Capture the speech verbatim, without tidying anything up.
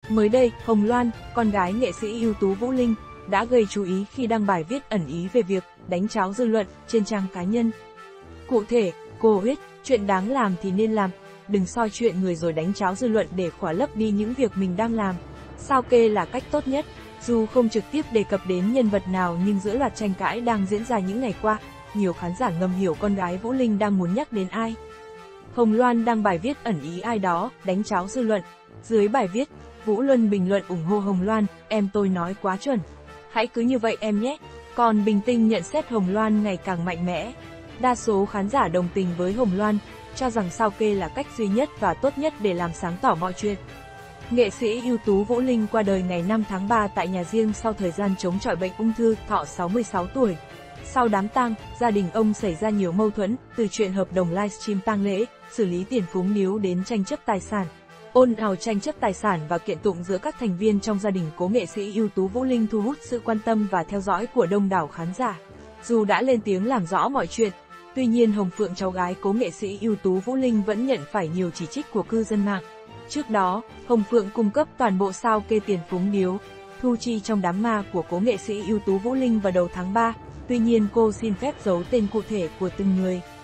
Mới đây, Hồng Loan, con gái nghệ sĩ ưu tú Vũ Linh, đã gây chú ý khi đăng bài viết ẩn ý về việc đánh tráo dư luận trên trang cá nhân. Cụ thể, cô viết, chuyện đáng làm thì nên làm, đừng soi chuyện người rồi đánh tráo dư luận để khỏa lấp đi những việc mình đang làm. Sao kê là cách tốt nhất. Dù không trực tiếp đề cập đến nhân vật nào nhưng giữa loạt tranh cãi đang diễn ra những ngày qua, nhiều khán giả ngầm hiểu con gái Vũ Linh đang muốn nhắc đến ai. Hồng Loan đăng bài viết ẩn ý ai đó, đánh tráo dư luận. Dưới bài viết, Vũ Luân bình luận ủng hộ Hồng Loan, em tôi nói quá chuẩn. Hãy cứ như vậy em nhé. Còn Bình Tinh nhận xét Hồng Loan ngày càng mạnh mẽ. Đa số khán giả đồng tình với Hồng Loan, cho rằng sao kê là cách duy nhất và tốt nhất để làm sáng tỏ mọi chuyện. Nghệ sĩ ưu tú Vũ Linh qua đời ngày năm tháng ba tại nhà riêng sau thời gian chống chọi bệnh ung thư, thọ sáu mươi sáu tuổi. Sau đám tang, gia đình ông xảy ra nhiều mâu thuẫn, từ chuyện hợp đồng livestream tang lễ, xử lý tiền phúng níu đến tranh chấp tài sản. Ồn ào tranh chấp tài sản và kiện tụng giữa các thành viên trong gia đình cố nghệ sĩ ưu tú Vũ Linh thu hút sự quan tâm và theo dõi của đông đảo khán giả. Dù đã lên tiếng làm rõ mọi chuyện, tuy nhiên Hồng Phượng, cháu gái cố nghệ sĩ ưu tú Vũ Linh, vẫn nhận phải nhiều chỉ trích của cư dân mạng. Trước đó, Hồng Phượng cung cấp toàn bộ sao kê tiền phúng níu, thu chi trong đám ma của cố nghệ sĩ ưu tú Vũ Linh vào đầu tháng ba, tuy nhiên cô xin phép giấu tên cụ thể của từng người.